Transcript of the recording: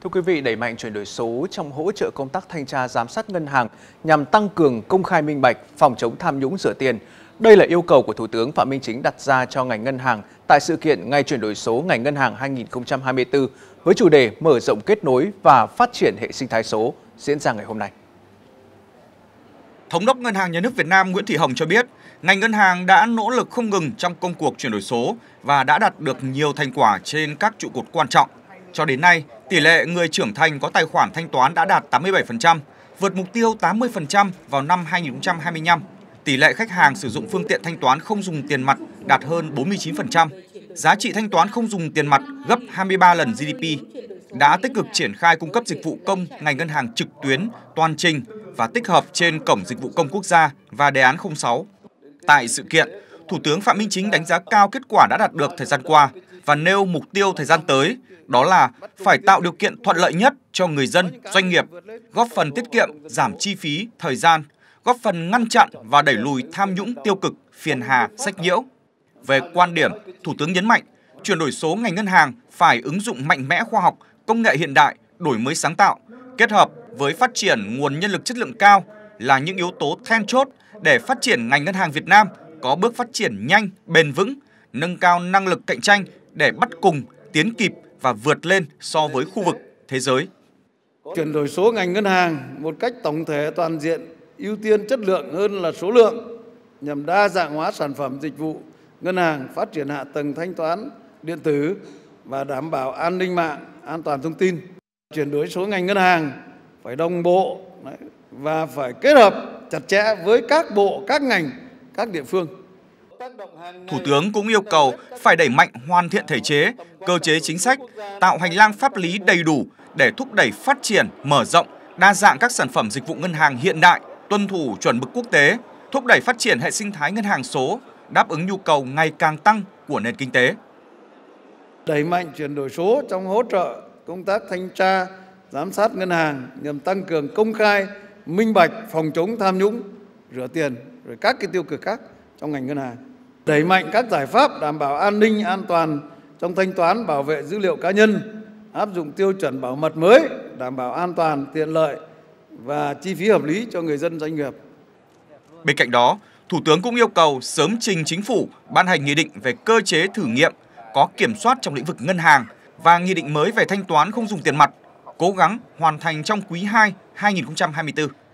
Thưa quý vị, đẩy mạnh chuyển đổi số trong hỗ trợ công tác thanh tra giám sát ngân hàng nhằm tăng cường công khai minh bạch, phòng chống tham nhũng rửa tiền. Đây là yêu cầu của Thủ tướng Phạm Minh Chính đặt ra cho ngành ngân hàng tại sự kiện Ngày chuyển đổi số ngành ngân hàng 2024 với chủ đề mở rộng kết nối và phát triển hệ sinh thái số diễn ra ngày hôm nay. Thống đốc Ngân hàng Nhà nước Việt Nam Nguyễn Thị Hồng cho biết, ngành ngân hàng đã nỗ lực không ngừng trong công cuộc chuyển đổi số và đã đạt được nhiều thành quả trên các trụ cột quan trọng. Cho đến nay, tỷ lệ người trưởng thành có tài khoản thanh toán đã đạt 87%, vượt mục tiêu 80% vào năm 2025. Tỷ lệ khách hàng sử dụng phương tiện thanh toán không dùng tiền mặt đạt hơn 49%. Giá trị thanh toán không dùng tiền mặt gấp 23 lần GDP. Đã tích cực triển khai cung cấp dịch vụ công ngành ngân hàng trực tuyến, toàn trình và tích hợp trên Cổng Dịch vụ Công Quốc gia và Đề án 06. Tại sự kiện, Thủ tướng Phạm Minh Chính đánh giá cao kết quả đã đạt được thời gian qua và nêu mục tiêu thời gian tới, đó là phải tạo điều kiện thuận lợi nhất cho người dân, doanh nghiệp, góp phần tiết kiệm, giảm chi phí, thời gian, góp phần ngăn chặn và đẩy lùi tham nhũng tiêu cực, phiền hà, sách nhiễu. Về quan điểm, Thủ tướng nhấn mạnh, chuyển đổi số ngành ngân hàng phải ứng dụng mạnh mẽ khoa học, công nghệ hiện đại, đổi mới sáng tạo, kết hợp với phát triển nguồn nhân lực chất lượng cao là những yếu tố then chốt để phát triển ngành ngân hàng Việt Nam có bước phát triển nhanh, bền vững, nâng cao năng lực cạnh tranh để bắt cùng, tiến kịp và vượt lên so với khu vực, thế giới. Chuyển đổi số ngành ngân hàng một cách tổng thể toàn diện, ưu tiên chất lượng hơn là số lượng, nhằm đa dạng hóa sản phẩm dịch vụ ngân hàng, phát triển hạ tầng thanh toán điện tử và đảm bảo an ninh mạng, an toàn thông tin. Chuyển đổi số ngành ngân hàng phải đồng bộ và phải kết hợp chặt chẽ với các bộ, các ngành, các địa phương. Thủ tướng cũng yêu cầu phải đẩy mạnh hoàn thiện thể chế, cơ chế chính sách, tạo hành lang pháp lý đầy đủ để thúc đẩy phát triển, mở rộng, đa dạng các sản phẩm dịch vụ ngân hàng hiện đại, tuân thủ chuẩn mực quốc tế, thúc đẩy phát triển hệ sinh thái ngân hàng số, đáp ứng nhu cầu ngày càng tăng của nền kinh tế. Đẩy mạnh chuyển đổi số trong hỗ trợ công tác thanh tra, giám sát ngân hàng nhằm tăng cường công khai, minh bạch, phòng chống tham nhũng, rửa tiền, rồi các cái tiêu cực khác trong ngành ngân hàng. Đẩy mạnh các giải pháp đảm bảo an ninh, an toàn trong thanh toán, bảo vệ dữ liệu cá nhân, áp dụng tiêu chuẩn bảo mật mới, đảm bảo an toàn, tiện lợi và chi phí hợp lý cho người dân, doanh nghiệp. Bên cạnh đó, Thủ tướng cũng yêu cầu sớm trình Chính phủ ban hành nghị định về cơ chế thử nghiệm có kiểm soát trong lĩnh vực ngân hàng và nghị định mới về thanh toán không dùng tiền mặt, cố gắng hoàn thành trong quý 2 2024.